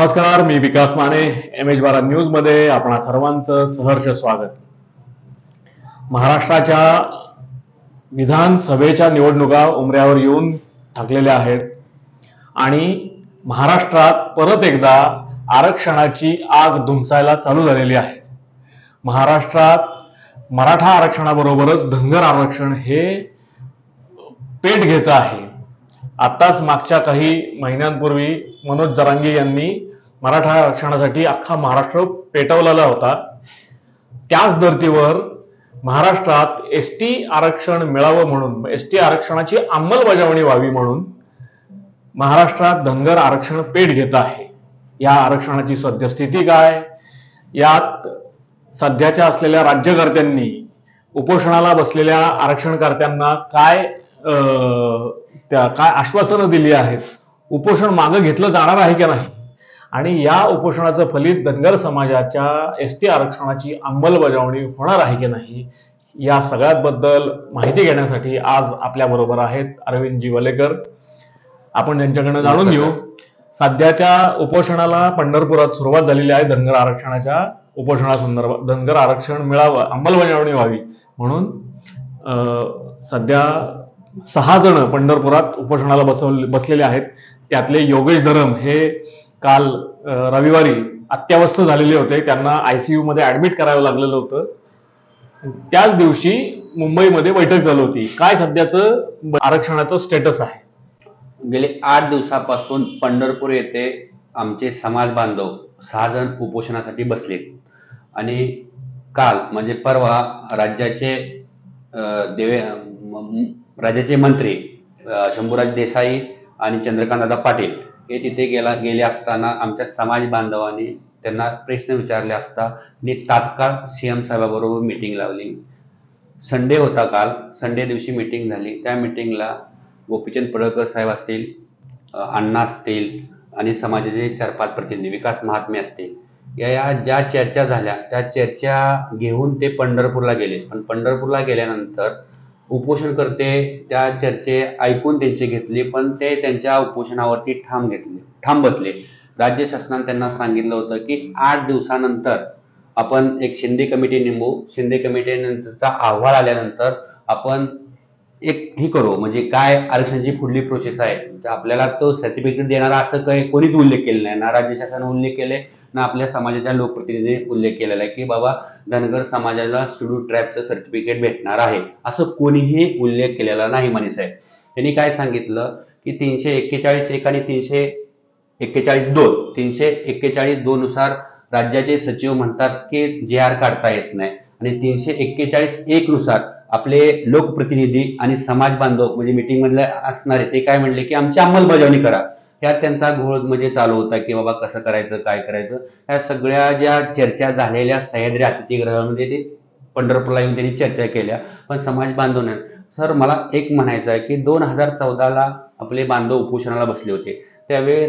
नमस्कार, मी विकास Mane. MH12 news मध्ये आपणा सर्वांचं सहर्ष स्वागत. महाराष्ट्राच्या विधानसभेच्या निवडणुका उमऱ्यावर येऊन ठाकलेल्या आहेत आणि महाराष्ट्रात परत एकदा आरक्षणाची आग धुमसायला चालू झालेली आहे. महाराष्ट्रात मराठा आरक्षणाबरोबरच धनगर आरक्षण हे पेट घेत आहे. आताच मागच्या काही महिन्यांपूर्वी मनोज जरांगे यांनी मराठा आरक्षणासाठी अख्खा महाराष्ट्र पेटवलेला होता. त्याच धर्तीवर महाराष्ट्रात एसटी आरक्षण मिळावं म्हणून, एसटी आरक्षणाची अंमलबजावणी व्हावी म्हणून महाराष्ट्रात धनगर आरक्षण पेट घेत आहे. या आरक्षणाची सद्यस्थिती काय, यात सध्याच्या असलेल्या राज्यकर्त्यांनी उपोषणाला बसलेल्या आरक्षणकर्त्यांना काय आश्वासनं दिली आहेत, उपोषण मागे घेतलं जाणार आहे की नाही, आणि या उपोषणाचं फलित धनगर समाजाच्या एसटी आरक्षणाची अंमलबजावणी होणार आहे की नाही, या सगळ्याबद्दल माहिती घेण्यासाठी आज आपल्या बरोबर आहेत अरविंदजी वलेकर. आपण त्यांच्याकडनं जाणून घेऊ. सध्याच्या उपोषणाला पंढरपुरात सुरुवात झालेली आहे. धनगर आरक्षणाच्या उपोषणासंदर्भात धनगर आरक्षण मिळावं, अंमलबजावणी व्हावी म्हणून सध्या 6 जण पंढरपुरात उपोषणाला बसलेले आहेत. त्यातले योगेश धरम हे काल रविवारी अत्यवस्थ झालेले होते. त्यांना ICU मध्ये ऍडमिट करावं लागलेलं होतं. त्याच दिवशी मुंबईमध्ये बैठक झाली होती. काय सध्याचं आरक्षणाचं स्टेटस आहे? गेले 8 दिवसापासून पंढरपूर येथे आमचे समाज बांधव 6 जण उपोषणासाठी बसलेत आणि काल म्हणजे परवा राज्याचे मंत्री शंभूराज देसाई आणि चंद्रकांतदादा पाटील हे तिथे गेले असताना आमच्या समाज बांधवांनी त्यांना प्रश्न विचारले असता तात्काळ CM साहेबाबरोबर मीटिंग लावली. संडे होता काल, संडे दिवशी मीटिंग झाली. त्या मीटिंगला गोपीचंद पडळकर साहेब असतील, अण्णा असतील आणि समाजाचे 4-5 प्रतिनिधी, विकास महात्मे असतील, या ज्या चर्चा झाल्या त्या चर्चा घेऊन ते पंढरपूरला गेले. पण पंढरपूरला गेल्यानंतर उपोषणकर्ते त्या चर्चे ऐकून त्यांचे घेतले, पण ते त्यांच्या उपोषणावरती ठाम बसले. राज्य शासनाने त्यांना सांगितलं होतं की 8 दिवसानंतर आपण एक शिंदे कमिटी नेमू. शिंदे कमिटीनंतरचा अहवाल आल्यानंतर आपण एक ही करू, म्हणजे काय आरक्षणाची पुढली प्रोसेस आहे. आपल्याला तो सर्टिफिकेट देणारा असं काही कोणीच उल्लेख केलेला नाही. ना राज्य शासनाने उल्लेख केले, ना आपल्या समाजाच्या लोकप्रतिनिधींनी उल्लेख केलेला आहे की बाबा धनगर समाजाला शेड्यूल ट्राईबचं सर्टिफिकेट भेटणार आहे, असं कोणीही उल्लेख केलेला नाही. मनी साहेब त्यांनी काय सांगितलं की 341 आणि 341(2) नुसार राज्याचे सचिव म्हणतात की JR काढता येत नाही, आणि 341(1) नुसार आपले लोकप्रतिनिधी आणि समाज बांधव म्हणजे मीटिंग मधले असणारे ते काय म्हणले की आमची अंमलबजावणी करा. त्यात त्यांचा घोळ म्हणजे चालू होता की बाबा कसं करायचं, काय करायचं. ह्या सगळ्या ज्या चर्चा झालेल्या सह्याद्री अतिथीगृहामध्ये ते पंढरपूरला येऊन त्यांनी चर्चा केल्या. पण समाज बांधवांना सर मला एक म्हणायचं आहे की 2014ला आपले बांधव उपोषणाला बसले होते. त्यावेळी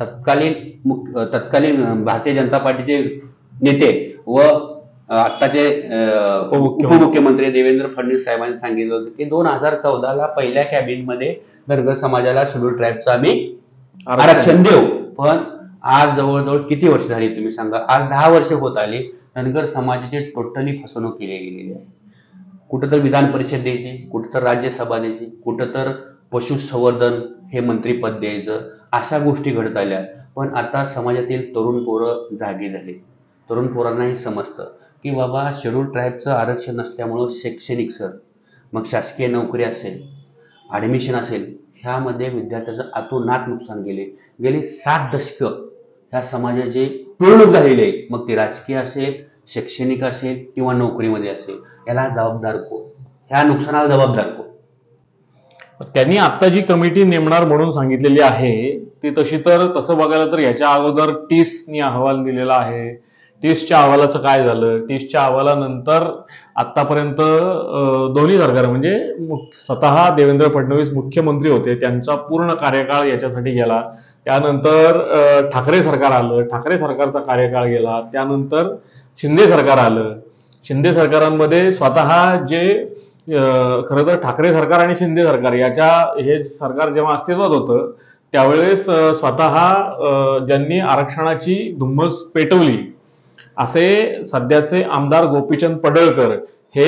तत्कालीन भारतीय जनता पार्टीचे नेते व आत्ताचे उपमुख्यमंत्री देवेंद्र फडणवीस साहेबांनी सांगितलं होतं की 2014ला पहिल्या कॅबिनेटमध्ये धनगर समाजाला शेड्यूल ट्राईबचं आम्ही आरक्षण देऊ. पण आज जवळजवळ किती वर्ष झाली तुम्ही सांगा? आज 10 वर्ष होत आली. धनगर समाजाची टोटली फसवणूक केली गेलेली आहे. कुठं तर विधान परिषद द्यायची, कुठं तर राज्यसभा द्यायची, कुठं तर पशुसंवर्धन हे मंत्रीपद द्यायचं, अशा गोष्टी घडत आल्या. पण आता समाजातील तरुण पोरं जागी झाली. तरुण पोरांनाही समजतं की बाबा शेड्यूल ट्राईबचं आरक्षण नसल्यामुळं शैक्षणिक मग शासकीय नोकरी असेल, ॲडमिशन असेल, ह्यामध्ये विद्यार्थ्याचं अतोनात नुकसान गेली 7 दशकं ह्या समाजाचे पिळवणूक झालेली आहे. मग ते राजकीय असेल, शैक्षणिक असेल किंवा नोकरीमध्ये असेल, याला जबाबदार कोण? ह्या नुकसानाला जबाबदार कोण? त्यांनी आता जी कमिटी नेमणार म्हणून सांगितलेली आहे ती तसं बघायला तर याच्या अगोदर टीसनी अहवाल दिलेला आहे. टीसच्या अहवालाचं काय झालं? टीसच्या अहवालानंतर आतापर्यंत दोन्ही सरकार म्हणजे स्वतः देवेंद्र फडणवीस मुख्यमंत्री होते, त्यांचा पूर्ण कार्यकाळ याच्यासाठी गेला. त्यानंतर ठाकरे सरकार आलं, ठाकरे सरकारचा कार्यकाळ गेला. त्यानंतर शिंदे सरकार आलं. शिंदे सरकारांमध्ये स्वतः जे खरं तर ठाकरे सरकार आणि शिंदे सरकार हे सरकार जेव्हा अस्तित्वात होतं त्यावेळेस स्वतः ज्यांनी आरक्षणाची धुम्मस पेटवली असे सध्याचे आमदार गोपीचंद पडळकर हे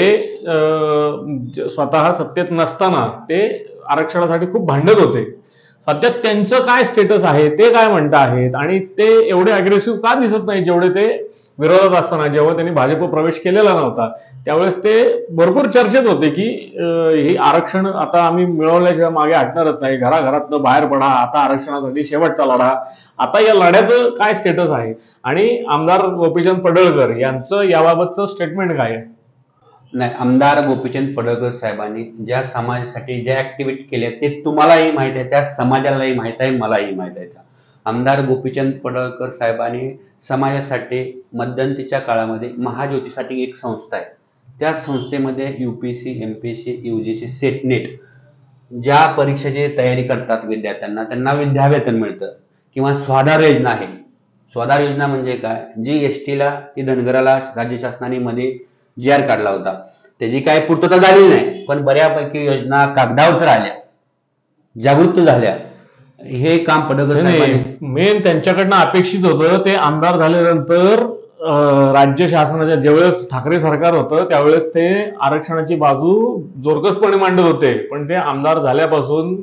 स्वतः सत्तेत नसताना ते आरक्षणासाठी खूप भांडत होते. सध्या त्यांचं काय स्टेटस आहे, ते काय म्हणत आहेत आणि ते एवढे अग्रेसिव्ह का दिसत नाही जेवढे ते विरोधात असताना, जेव्हा त्यांनी भाजप प्रवेश केलेला नव्हता त्यावेळेस ते भरपूर चर्चेत होते की हे आरक्षण आता आम्ही मिळवल्याशिवाय मागे हटणारच नाही, घराघरातनं बाहेर पडा, आता आरक्षणासाठी शेवटचा लढा. आता या लढ्याचं काय स्टेटस आहे आणि आमदार गोपीचंद पडळकर यांचं याबाबतचं स्टेटमेंट काय आहे? नाही, आमदार गोपीचंद पडळकर साहेबांनी ज्या समाजासाठी ज्या ऍक्टिव्हिटी केल्या ते तुम्हालाही माहित आहे, त्या समाजालाही माहित आहे, मलाही माहित आहे. आमदार गोपीचंद पडळकर साहेबांनी समाजासाठी मध्यंतरीच्या काळामध्ये महाज्योतीसाठी एक संस्था आहे, त्या संस्थेमध्ये UPSC, MPSC, UGC, SET NET ज्या परीक्षेची तयारी करतात विद्यार्थ्यांना त्यांना विद्यावेतन मिळतं किंवा स्वाधार योजना आहे. स्वाधार योजना म्हणजे काय, जी STला ती धनगराला राज्य शासनाने मध्ये GR काढला होता, त्याची काय पूर्तता झाली नाही, पण बऱ्यापैकी योजना कागदावर तर आल्या, जागृत झाल्या. हे काम पडळकर साहेबांनी मेन त्यांच्याकडनं अपेक्षित होतं. ते आमदार झाल्यानंतर राज्य शासनाच्या ज्यावेळेस ठाकरे सरकार होतं त्यावेळेस ते आरक्षणाची बाजू जोरकसपणे मांडत होते, पण ते आमदार झाल्यापासून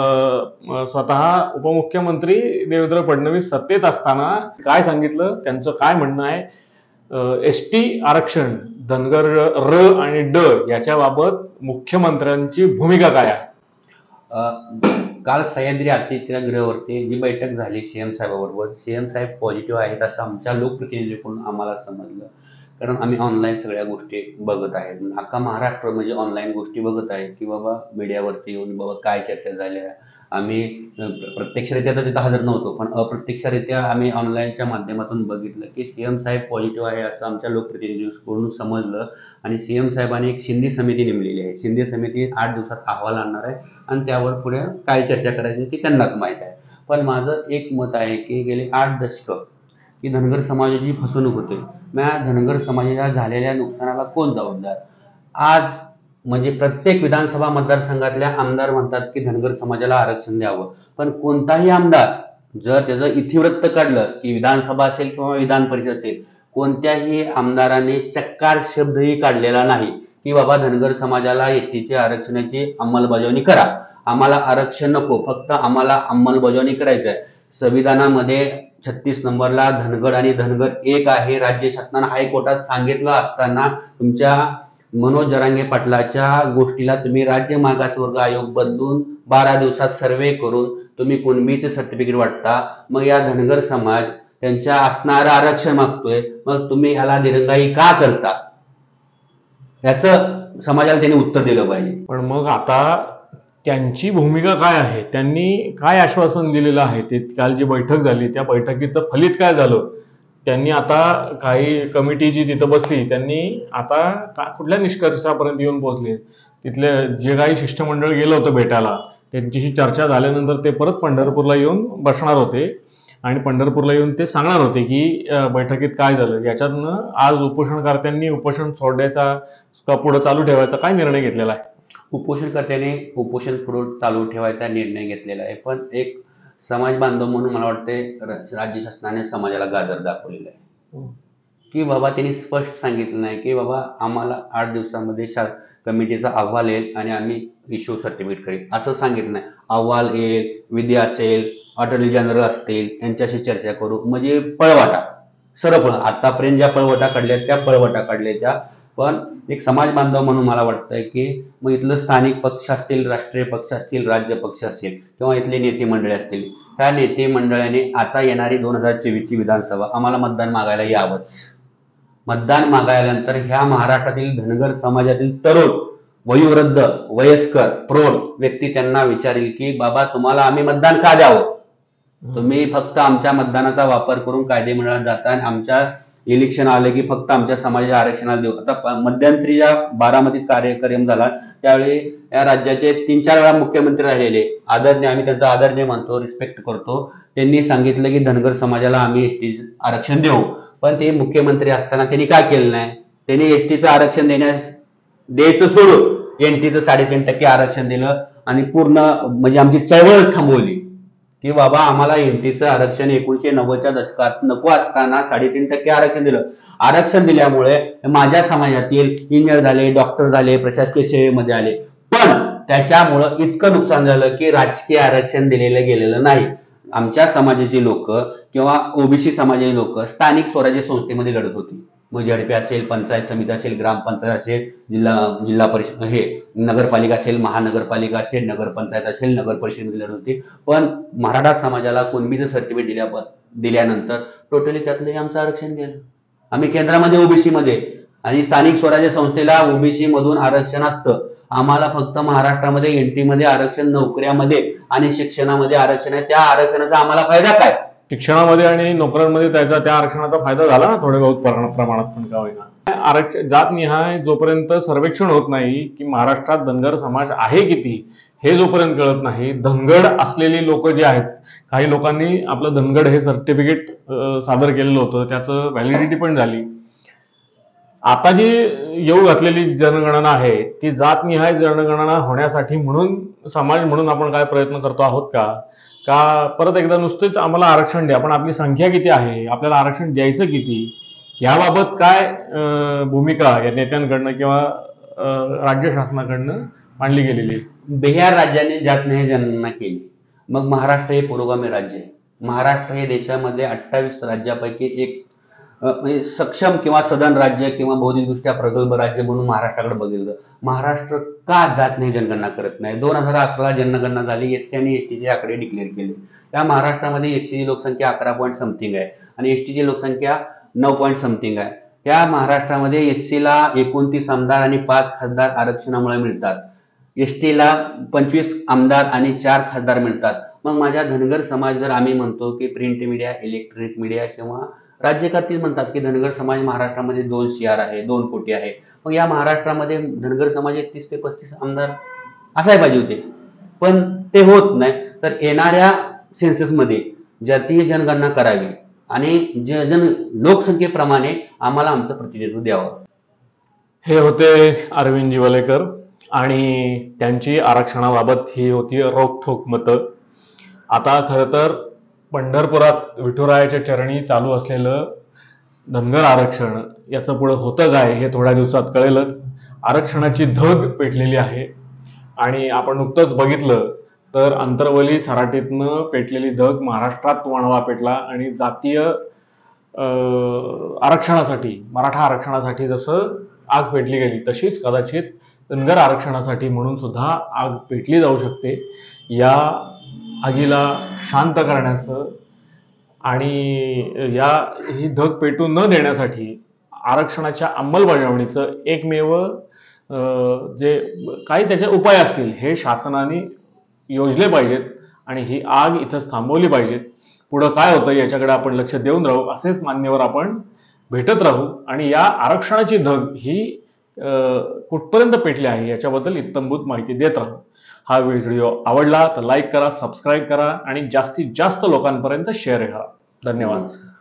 स्वतः उपमुख्यमंत्री देवेंद्र फडणवीस सत्तेत असताना काय सांगितलं, त्यांचं काय म्हणणं आहे, ST आरक्षण धनगर र आणि ड याच्याबाबत मुख्यमंत्र्यांची भूमिका काय आहे? काल सह्याद्री अतिथीगृहावरती जी बैठक झाली CM साहेबाबरोबर, CM साहेब पॉझिटिव्ह आहेत असं आमच्या लोकप्रतिनिधीकडून आम्हाला समजलं. कारण आम्ही ऑनलाईन सगळ्या गोष्टी बघत आहेत, अख्खा महाराष्ट्र म्हणजे ऑनलाईन गोष्टी बघत आहे की बाबा मीडियावरती येऊन बाबा काय चर्चा झाल्या. आम्ही प्रत्यक्षरित्या तर तिथं हजर नव्हतो, पण अप्रत्यक्षरित्या आम्ही ऑनलाईनच्या माध्यमातून बघितलं की CM साहेब पॉझिटिव्ह आहे असं आमच्या लोकप्रतिनिधीकडून समजलं. आणि CM साहेबांनी एक शिंदे समिती नेमलेली आहे. शिंदे समिती 8 दिवसात अहवाल आणणार आहे आणि त्यावर पुढे काय चर्चा करायची ती त्यांनाच माहीत आहे. पण माझं एक मत आहे की गेले 8 दशकं की धनगर समाजाची फसवणूक होते. धनगर समाजाला झालेल्या नुकसानाला कोण जबाबदार? आज म्हणजे प्रत्येक विधानसभा मतदारसंघातल्या आमदार म्हणतात की धनगर समाजाला आरक्षण द्यावं, पण कोणताही आमदार जर त्याचं इतिवृत्त काढलं की विधानसभा असेल किंवा विधान परिषद असेल, कोणत्याही आमदाराने चक्कार शब्दही काढलेला नाही की बाबा धनगर समाजाला STची आरक्षणाची अंमलबजावणी करा, आम्हाला आरक्षण नको, फक्त आम्हाला अंमलबजावणी करायचं आहे. संविधानामध्ये 36 नंबरला धनगर आणि धनगर एक आहे, राज्य शासनानं हायकोर्टात सांगितलं असताना तुमच्या मनोज जरांगे पाटलाच्या गोष्टीला तुम्ही राज्य मागासवर्ग आयोग बदलून 12 दिवसात सर्वे करून तुम्ही कुणबीचे सर्टिफिकेट वाटता. मग या धनगर समाज त्यांच्या असणारं आरक्षण मागतोय, मग तुम्ही ह्याला दिरंगाई का करता? याचं समाजाला त्यांनी उत्तर दिलं पाहिजे. पण मग आता त्यांची भूमिका काय आहे, त्यांनी काय आश्वासन दिलेलं आहे? ते काल जी बैठक झाली त्या बैठकीचं फलित काय झालं? त्यांनी आता काही कमिटी जी तिथं बसली त्यांनी आता कुठल्या निष्कर्षापर्यंत येऊन पोहोचले? तिथले जे काही शिष्टमंडळ गेलं होतं भेटायला, त्यांच्याशी चर्चा झाल्यानंतर ते परत पंढरपूरला येऊन बसणार होते आणि पंढरपूरला येऊन ते सांगणार होते की बैठकीत काय झालं. याच्यातनं आज उपोषणकर्त्यांनी उपोषण सोडण्याचा का पुढे चालू ठेवायचा काय निर्णय घेतलेला आहे? उपोषणकर्त्याने उपोषण पुढे चालू ठेवायचा निर्णय घेतलेला आहे, पण एक समाज बांधव म्हणून मला वाटते राज्य शासनाने समाजाला गाजर दाखवलेला आहे की बाबा त्यांनी स्पष्ट सांगितलं नाही की बाबा आम्हाला 8 दिवसामध्ये कमिटीचा अहवाल येईल आणि आम्ही इश्यू सर्टिफिकेट करेल, असं सांगितलं नाही. अहवाल येईल, विधी असेल, अटॉर्नी जनरल असतील, यांच्याशी चर्चा करू, म्हणजे पळवाटा सरळ आतापर्यंत ज्या पळवटा काढल्या त्या पळवटा काढल्या त्या. पण एक समाज बांधव म्हणून मला वाटतंय की मग इथलं स्थानिक पक्ष असतील, राष्ट्रीय पक्ष असतील, राज्य पक्ष असतील किंवा इथले नेते मंडळी असतील, त्या नेते मंडळाने आता येणारी 2024ची विधानसभा आम्हाला मतदान मागायला यावंच. मतदान मागायल्यानंतर ह्या महाराष्ट्रातील धनगर समाजातील तरुण, वयोवृद्ध, वयस्कर, प्रौढ व्यक्ती त्यांना विचारेल की बाबा तुम्हाला आम्ही मतदान का द्यावं? तुम्ही फक्त आमच्या मतदानाचा वापर करून कायदे मंडळात जाता आणि आमच्या इलेक्शन आले की फक्त आमच्या समाजाच्या आरक्षणाला देऊ. आता मध्यंतरी ज्या बारामतीत कार्यक्रम झाला त्यावेळी या राज्याचे 3-4 वेळा मुख्यमंत्री राहिलेले आदरणीय, आम्ही त्यांचा आदरणीय म्हणतो, रिस्पेक्ट करतो, त्यांनी सांगितलं की धनगर समाजाला आम्ही ST आरक्षण देऊ. पण ते मुख्यमंत्री असताना त्यांनी काय केलं नाही, त्यांनी STचं आरक्षण द्यायचं सोडून NTचं 3.5% आरक्षण दिलं आणि पूर्ण म्हणजे आमची चळवळ थांबवली की बाबा आम्हाला एनटीचं आरक्षण 1990च्या दशकात नको असताना 3.5% आरक्षण दिलं. आरक्षण दिल्यामुळे माझ्या समाजातील इंजिनियर झाले, डॉक्टर झाले, प्रशासकीय सेवेमध्ये आले. पण त्याच्यामुळं इतकं नुकसान झालं की राजकीय आरक्षण दिलेलं गेलेलं नाही. आमच्या समाजाची लोक किंवा ओबीसी समाजाची लोक स्थानिक स्वराज्य संस्थेमध्ये लढत होती. मग झडपी असेल, पंचायत समिती असेल, ग्रामपंचायत असेल, जिल्हा परिषद हे नगरपालिका असेल, महानगरपालिका असेल, नगरपंचायत असेल, नगर परिषदेमध्ये लढत होती. पण मराठा समाजाला कुणबीचं सर्टिफिकेट दिल्यानंतर टोटली त्यातलं आमचं आरक्षण गेलं. आम्ही केंद्रामध्ये ओबीसी मध्ये आणि स्थानिक स्वराज्य संस्थेला ओबीसी मधून आरक्षण असतं. आम्हाला फक्त महाराष्ट्रामध्ये एनटी मध्ये आरक्षण, नोकऱ्यामध्ये आणि शिक्षणामध्ये आरक्षण आहे. त्या आरक्षणाचा आम्हाला फायदा काय? शिक्षणामध्ये आणि नोकऱ्यांमध्ये त्या आरक्षणाचा फायदा झाला ना थोडे बहुत प्रमाणात पण का होईना. आरक्षण जातनिहाय जोपर्यंत सर्वेक्षण होत नाही की महाराष्ट्रात धनगर समाज आहे किती हे जोपर्यंत कळत नाही, धनगड असलेली लोक जे आहेत, काही लोकांनी आपलं धनगड हे सर्टिफिकेट सादर केलेलं होतं, त्याचं व्हॅलिडिटी पण झाली. आता जी येऊ घातलेली जनगणना आहे ती जातनिहाय जनगणना होण्यासाठी म्हणून समाज म्हणून आपण काय प्रयत्न करतो आहोत का परत एकदा नुसतेच आम्हाला आरक्षण द्या, पण आपली संख्या किती आहे, आपल्याला आरक्षण द्यायचं किती, याबाबत काय भूमिका या नेत्यांकडनं किंवा राज्य शासनाकडनं मांडली गेलेली आहे? बिहार राज्याने जातनिहाय जनगणना केली. मग महाराष्ट्र हे पुरोगामी राज्य आहे. महाराष्ट्र हे देशामध्ये 28 राज्यापैकी एक म्हणजे सक्षम किंवा सदन राज्य किंवा बौद्धिकदृष्ट्या प्रगल्भ राज्य म्हणून महाराष्ट्राकडे बघितलं. महाराष्ट्र का जातनिहाय जनगणना करत नाही? 2011 जनगणना झाली, एससी आणि एसटीचे आकडे डिक्लेअर केले. त्या महाराष्ट्रामध्ये एससीची लोकसंख्या 11 पॉईंट समथिंग आहे आणि एसटीची लोकसंख्या 9 पॉईंट समथिंग आहे. त्या महाराष्ट्रामध्ये एससीला 29 आमदार आणि 5 खासदार आरक्षणामुळे मिळतात. एसटीला 25 आमदार आणि 4 खासदार मिळतात. मग माझ्या धनगर समाज, जर आम्ही म्हणतो की प्रिंट मीडिया, इलेक्ट्रॉनिक मीडिया किंवा राज्यकर्ते म्हणतात की धनगर समाज महाराष्ट्रामध्ये 2 CR आहे, 2 कोटी आहे, मग या महाराष्ट्रामध्ये धनगर समाज 30 ते 35 आमदार असायला पाहिजे होते, पण ते होत नाही. तर येणाऱ्या सेन्ससमध्ये जातीय जनगणना करावी आणि लोकसंख्येप्रमाणे आम्हाला आमचं प्रतिनिधित्व द्यावं. हे होते अरविंद जिवलेकर आणि त्यांची आरक्षणाबाबत ही होती रोखठोक मतं. आता खरं तर पंढरपुरात विठुरायाच्या चरणी चालू असलेलं धनगर आरक्षण याचं पुढे होतं काय हे थोड्या दिवसात कळेलच. आरक्षणाची धग पेटलेली आहे आणि आपण नुकतंच बघितलं तर अंतरवली सराटीतनं पेटलेली धग महाराष्ट्रात वणवा पेटला आणि जातीय आरक्षणासाठी, मराठा आरक्षणासाठी जसं आग पेटली गेली तशीच कदाचित धनगर आरक्षणासाठी म्हणून सुद्धा आग पेटली जाऊ शकते. या आगीला शांत करण्याचं आणि ही धग पेटू न देण्यासाठी आरक्षणाच्या अंमलबजावणीचं एकमेव जे काही त्याचे उपाय असतील हे शासनाने योजले पाहिजेत आणि ही आग इथंच थांबवली पाहिजेत. पुढं काय होतं याच्याकडे आपण लक्ष देऊन राहू, असेच मान्यवर आपण भेटत राहू आणि या आरक्षणाची धग ही कुठपर्यंत पेटली आहे याच्याबद्दल इत्तंभूत माहिती देत राहू. हा व्हिडिओ आवडला तर लाईक करा, सबस्क्राईब करा आणि जास्तीत जास्त लोकांपर्यंत शेअर करा. धन्यवाद.